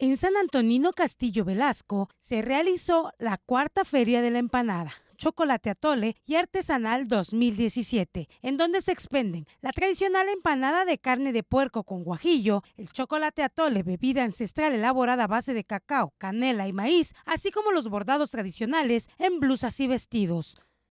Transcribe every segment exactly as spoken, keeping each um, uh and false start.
En San Antonino Castillo Velasco se realizó la cuarta Feria de la Empanada, Chocolate Atole y Artesanal dos mil diecisiete, en donde se expenden la tradicional empanada de carne de puerco con guajillo, el chocolate atole, bebida ancestral elaborada a base de cacao, canela y maíz, así como los bordados tradicionales en blusas y vestidos.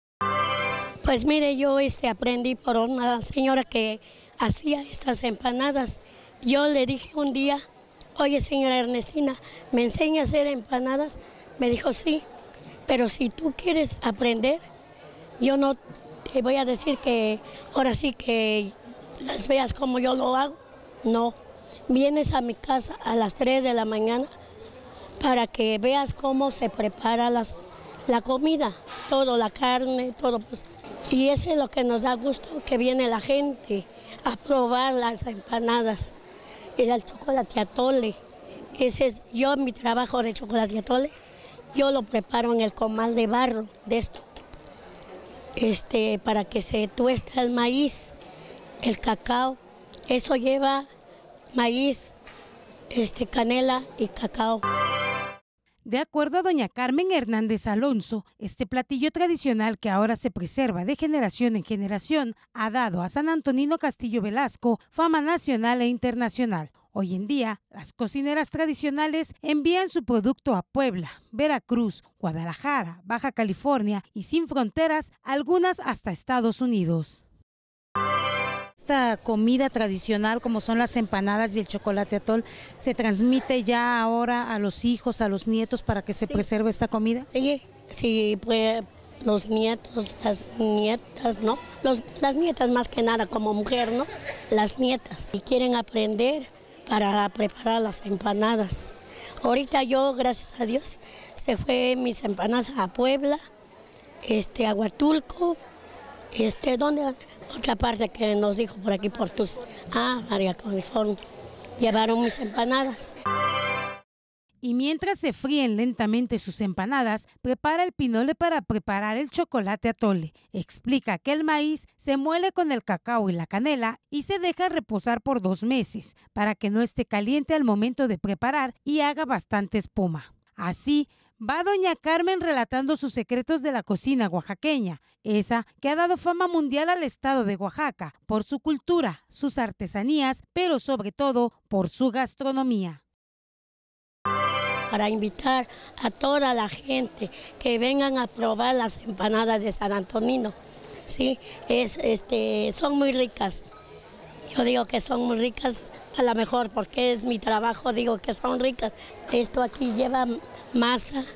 Pues mire, yo este, aprendí por una señora que hacía estas empanadas. Yo le dije un día: oye, señora Ernestina, ¿me enseña a hacer empanadas? Me dijo: sí, pero si tú quieres aprender, yo no te voy a decir que ahora sí que las veas como yo lo hago. No, vienes a mi casa a las tres de la mañana para que veas cómo se prepara las, la comida, todo, la carne, todo. Pues. Y eso es lo que nos da gusto, que viene la gente a probar las empanadas. Y el chocolate atole, ese es yo, mi trabajo de chocolate atole, yo lo preparo en el comal de barro de esto, este, para que se tueste el maíz, el cacao, eso lleva maíz, este, canela y cacao. De acuerdo a doña Carmen Hernández Alonso, este platillo tradicional que ahora se preserva de generación en generación ha dado a San Antonino Castillo Velasco fama nacional e internacional. Hoy en día, las cocineras tradicionales envían su producto a Puebla, Veracruz, Guadalajara, Baja California y sin fronteras, algunas hasta Estados Unidos. Esta comida tradicional, como son las empanadas y el chocolate atol, ¿se transmite ya ahora a los hijos, a los nietos para que se sí. preserve esta comida? Sí, sí, pues los nietos, las nietas, ¿no? Los, las nietas más que nada como mujer, ¿no? Las nietas, y quieren aprender para preparar las empanadas. Ahorita yo, gracias a Dios, se fue mis empanadas a Puebla, este, a Huatulco, este, ¿dónde? Otra parte que nos dijo por aquí, por tus... Ah, María California. Llevaron mis empanadas. Y mientras se fríen lentamente sus empanadas, prepara el pinole para preparar el chocolate atole. Explica que el maíz se muele con el cacao y la canela y se deja reposar por dos meses para que no esté caliente al momento de preparar y haga bastante espuma. Así va doña Carmen relatando sus secretos de la cocina oaxaqueña, esa que ha dado fama mundial al estado de Oaxaca por su cultura, sus artesanías, pero sobre todo por su gastronomía. Para invitar a toda la gente que vengan a probar las empanadas de San Antonino, sí, es, este, son muy ricas. Yo digo que son muy ricas, a lo mejor porque es mi trabajo, digo que son ricas. Esto aquí lleva masa,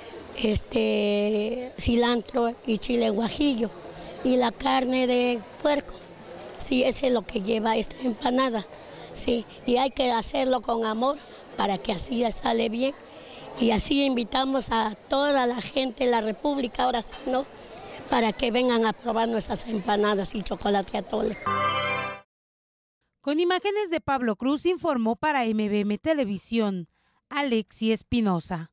este, cilantro y chile guajillo y la carne de puerco. Sí, ese es lo que lleva esta empanada. Sí, y hay que hacerlo con amor para que así sale bien. Y así invitamos a toda la gente de la República, ahora sí, ¿no?, para que vengan a probar nuestras empanadas y chocolate atole. Con imágenes de Pablo Cruz informó para M B M Televisión, Alexi Espinosa.